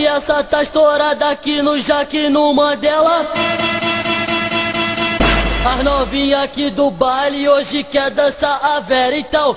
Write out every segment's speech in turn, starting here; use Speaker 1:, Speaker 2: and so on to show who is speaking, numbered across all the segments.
Speaker 1: que essa tá estourada aqui no Jaque no Mandela. As novinha aqui do baile hoje quer dançar a Vera, então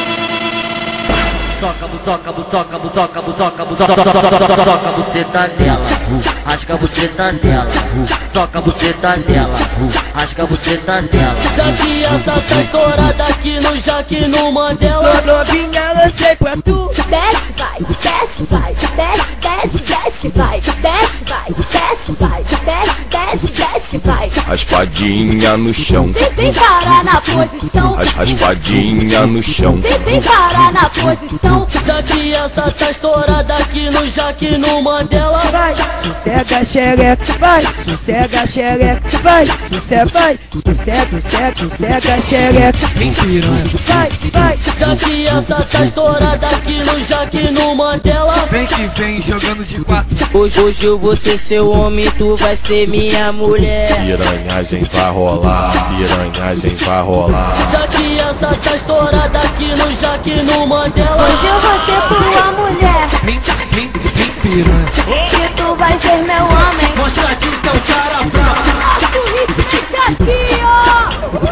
Speaker 1: soca, buçoca, buçoca, buçoca, buçoca, buçoca, soca a buceta dela, rasga a buceta dela, soca a buceta dela, rasga a buceta dela. Já que essa tá estourada aqui no Jaque no Mandela.
Speaker 2: Novinha, eu sei pra tu.
Speaker 3: Desce, vai, desce, vai, desce, desce, desce, vai, desce, vai, desce, vai, desce, desce, desce, vai.
Speaker 4: Raspadinha no chão.
Speaker 3: Vem parar na posição.
Speaker 4: Raspadinha no chão.
Speaker 3: Vem parar na posição.
Speaker 1: Já que essa tá estourada aqui no Jaque no Mandela.
Speaker 2: Vai, sossega a xereca, vai, sossega a xereca, vai, sossega, sossega a xereca. Vem piranha, vai.
Speaker 1: Já que essa tá estourada aqui no Jaque no Mandela.
Speaker 5: Vem que vem jogando de quatro.
Speaker 2: Hoje eu vou ser seu homem, tu vai ser minha mulher.
Speaker 4: Piranhagem vai rolar, piranhagem vai rolar.
Speaker 1: Já que essa tá estourada aqui no Jaque no Mandela.
Speaker 3: Hoje eu vou ser tua mulher.
Speaker 5: Vem piranha.
Speaker 3: E tu vai ser meu homem.
Speaker 5: Mostra aqui teu cara bravo.
Speaker 3: Nosso ritmo é esse aqui, ó.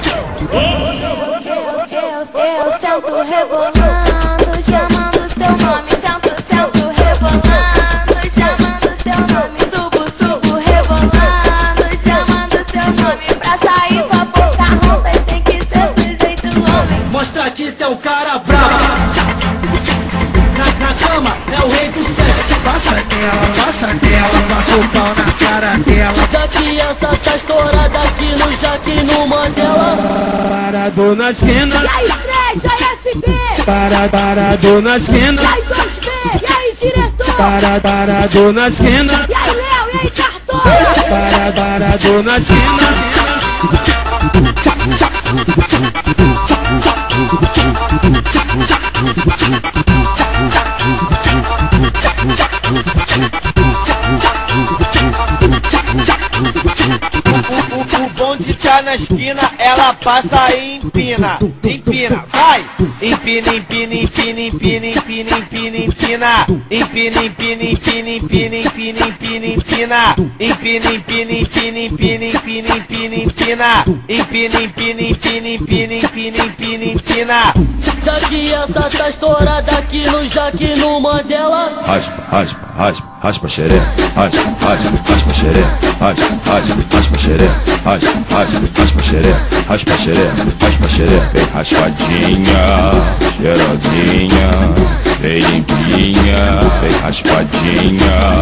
Speaker 3: Eu sento rebolando, chamando seu nome. Sento rebolando, chamando seu nome. Subo rebolando, chamando seu nome. Pra sair pra Pocahontas tem que ser do jeito homem.
Speaker 5: Mostra aqui teu cara bravo. Na cama é o rei do sexo. Passa dela, passa o pau na cara dela.
Speaker 1: Já que essa tá estourada aqui no Jaque no Mandela.
Speaker 2: Parado na esquina.
Speaker 3: E aí, Fred, aí, FB.
Speaker 2: Parado na esquina.
Speaker 3: E aí, 2B. E aí, diretor.
Speaker 2: Parado na esquina.
Speaker 3: E aí, Léo. E aí, Cartola.
Speaker 2: Parado na esquina.
Speaker 5: O bonde tá na esquina, ela passa e empina, vai! Empina, empina, empina, empina, empina, empina, empina. Empina, empina, empina, empina, empina, empina, empina. Empina, empina, empina, empina, empina, empina, empina. Empina, empina, empina, empina, empina, empina, empina.
Speaker 1: Já que essa tá estourada aqui no Jaque no Mandela.
Speaker 4: Raspa xereca, raspa xereca, raspa xereca, raspa xereca, vem raspadinha, cheirosinha, vem limpinha, vem raspadinha,